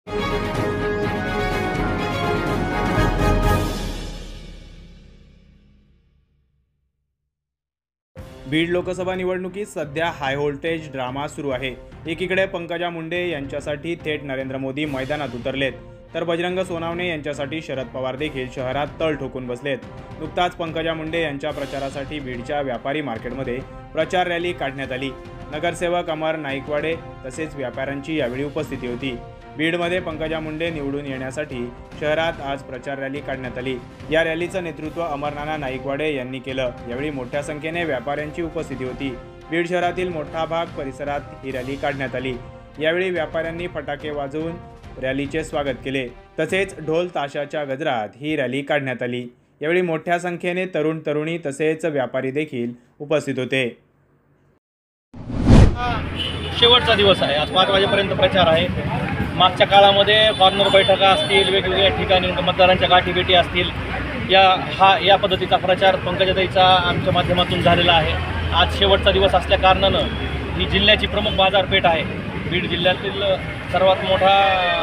बीड लोकसभा निवडणुकीत सध्या high voltage drama सुरू आहे। एकीकडे पंकजा मुंडे यांच्यासाठी थेट नरेंद्र मोदी मैदानात उतरलेत, तर बजरंग सोनावणे यांच्यासाठी शरद पवार देखील शहरात तळ ठोकून बसलेत। नुकताच पंकजा मुंडे यांच्या प्रचारासाठी बीडच्या व्यापारी मार्केटमध्ये प्रचार रॅली काढण्यात आली। नगरसेवक अमर नाईकवाडे तसेच व्यापाऱ्यांची यावेळी उपस्थिती होती। बीडमध्ये पंकजा मुंडे निवडून येण्यासाठी शहरात आज प्रचार रॅली काढण्यात आली। या रॅलीचं नेतृत्व अमरनाना नाईकवाडे यांनी केलं। यावेळी मोठ्या संख्येने व्यापाऱ्यांची उपस्थिती होती। बीड शहरातील मोठा भाग परिसरात ही रॅली काढण्यात आली। यावेळी व्यापाऱ्यांनी फटाके वाजवून रॅलीचे स्वागत केले, तसेच ढोल ताशाच्या गजरात ही रॅली काढण्यात आली। यावेळी मोठ्या संख्येने तरुण तरुणी तसेच व्यापारी देखील उपस्थित होते। शेवटचा दिवस आहे। आज 5 वाजेपर्यंत प्रचार आहे। मागच्या काळामध्ये कॉर्नर बैठका असतील, वेगवेगळ्या ठिकाणी मतदारांच्या गाठीभेटी असतील, या पद्धतीचा प्रचार पंकजाताईचा आमच्या माध्यमातून झालेला आहे। आज शेवटचा दिवस असल्या कारणानं ही जिल्ह्याची प्रमुख बाजारपेठ आहे। बीड जिल्ह्यातील सर्वात मोठा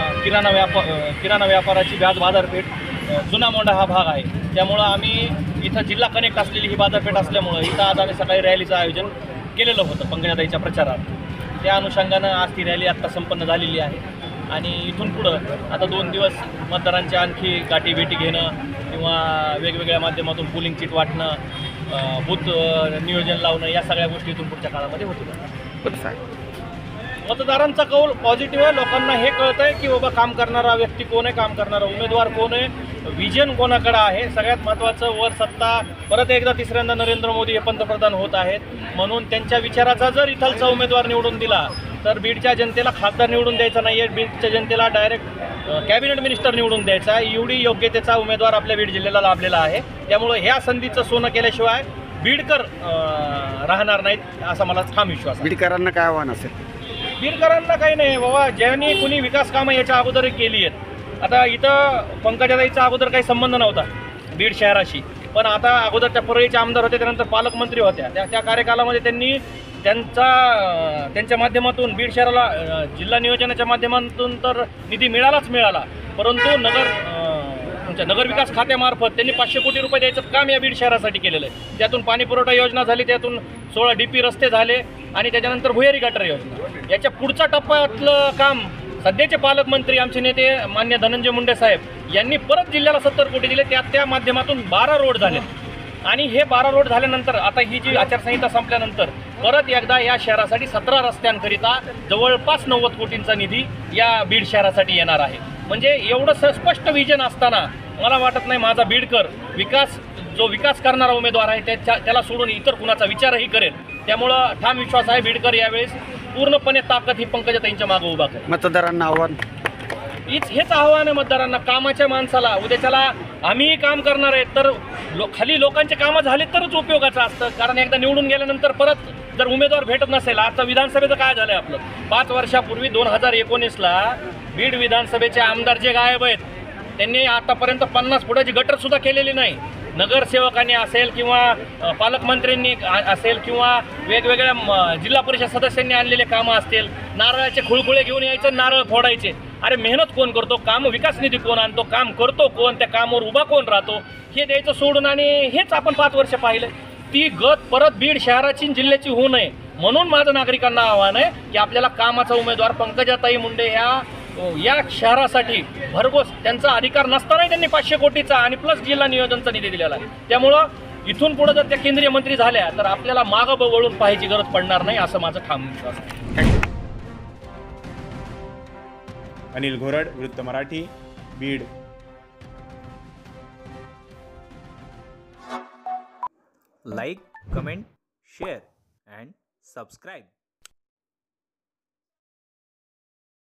किराणा व्यापाराची बाजारपेठ जुना मोंढा हा भाग आहे। त्यामुळं आम्ही इथं जिल्हा कनेक्ट असलेली ही बाजारपेठ असल्यामुळं इथं आज आम्ही सकाळी रॅलीचं आयोजन केलेलं होतं पंकजाताईच्या प्रचारात। त्या अनुषंगानं आज ती रॅली आत्ता संपन्न झालेली आहे आणि इथून पुढं आता 2 दिवस मतदारांच्या आणखी गाठीभेटी घेणं किंवा वेगवेगळ्या माध्यमातून पोलिंग चिट वाटणं, बूथ नियोजन लावणं, या सगळ्या गोष्टी इथून पुढच्या काळामध्ये होतील। मतदारांचा कौल पॉझिटिव्ह आहे। लोकांना हे कळतं आहे की बाबा काम करणारा व्यक्ती कोण आहे, काम करणारा उमेदवार कोण आहे, विजन कोणाकडे आहे। सगळ्यात महत्त्वाचं वर सत्ता परत एकदा तिसऱ्यांदा नरेंद्र मोदी हे पंतप्रधान होत आहेत, म्हणून त्यांच्या विचाराचा जर इथलचा उमेदवार निवडून दिला तर बीडच्या जनतेला खासदार निवडून द्यायचा नाही आहे, बीडच्या जनतेला डायरेक्ट कॅबिनेट मिनिस्टर निवडून द्यायचा आहे। एवढी योग्यतेचा उमेदवार आपल्या बीड जिल्ह्याला लाभलेला आहे। त्यामुळे ह्या संधीचं सोनं केल्याशिवाय बीडकर राहणार नाहीत असा मला ठाम विश्वास आहे। बीडकरांना काय आव्हान असेल? बीडकरांना काही नाही बाबा, ज्यांनी कुणी विकास कामं याच्या अगोदर केली आहेत। आता इथं पंकजाताईचा अगोदर काही संबंध नव्हता बीड शहराशी, पण आता अगोदर त्या परळीचे आमदार होते, त्यानंतर पालकमंत्री होत्या। त्या कार्यकालामध्ये त्यांनी त्यांच्या माध्यमातून बीड शहराला जिल्हा नियोजनाच्या माध्यमातून तर निधी मिळाला, परंतु नगर विकास खात्यामार्फत त्यांनी 500 कोटी रुपये द्यायचं काम या बीड शहरासाठी केलेलं आहे। त्यातून पाणी पुरवठा योजना झाली, त्यातून 16 DP रस्ते झाले आणि त्याच्यानंतर भुयारी गटर योजना। याच्या पुढच्या टप्प्यातलं काम सध्याचे पालकमंत्री आमचे नेते मान्य धनंजय मुंडे साहेब यांनी परत जिल्ह्याला 70 कोटी दिले। त्या माध्यमातून 12 रोड झाले आणि हे 12 रोड झाल्यानंतर आता ही जी आचारसंहिता संपल्यानंतर परत एकदा या शहरासाठी 17 रस्त्यांकरिता जवळपास 90 कोटींचा निधी या बीड शहरासाठी येणार आहे। म्हणजे एवढं स्पष्ट विजन असताना मला वाटत नाही माझा बीडकर जो विकास करणारा उमेदवार आहे त्याला सोडून इतर कुणाचा विचारही करेल। त्यामुळं ठाम विश्वास आहे बीडकर यावेळेस पूर्णपणे ताकद ही पंकजाताईंच्या मागे उभा करेल। मतदारांना आव्हान हेच आव्हान आहे मतदारांना, कामाच्या माणसाला। उद्याच्याला आम्हीही काम करणार आहे तर खाली लोकांचे कामं झाले तरच उपयोगाचं असतं, कारण एकदा निवडून गेल्यानंतर परत जर उमेदवार भेटत नसेल। आता विधानसभेचं काय झालं आपलं, 5 वर्षापूर्वी 2019ला बीड विधानसभेचे आमदार जे गायब आहेत त्यांनी आतापर्यंत 50 फुटाची गटरसुद्धा केलेली नाही। नगरसेवकांनी असेल किंवा पालकमंत्र्यांनी असेल किंवा वेगवेगळ्या जिल्हा परिषद सदस्यांनी आणलेले कामं असतील, नारळाचे खुळखुळे घेऊन यायचं, नारळ फोडायचे। अरे मेहनत कोण करतो, काम विकास निधी कोण आणतो, काम करतो कोण, त्या कामावर उभा कोण राहतो, हे द्यायचं सोडून आणि हेच आपण 5 वर्ष पाहिलं। ती गत परत बीड शहराची जिल्ह्याची होऊ नये म्हणून माझं नागरिकांना आव्हान आहे की आपल्याला कामाचा उमेदवार पंकजाताई मुंडे या शहरासाठी भरघोस त्यांचा अधिकार नसतानाही त्यांनी 500 कोटीचा आणि प्लस जिल्हा नियोजनचा निधी दिलेला आहे। त्यामुळं इथून पुढे जर त्या केंद्रीय मंत्री झाल्या तर आपल्याला मागं वळून पाहायची गरज पडणार नाही असं माझं ठाम विश्वास आहे। अनिल घोरड, वृत्त Marathi, Beed. Like, comment, share and subscribe.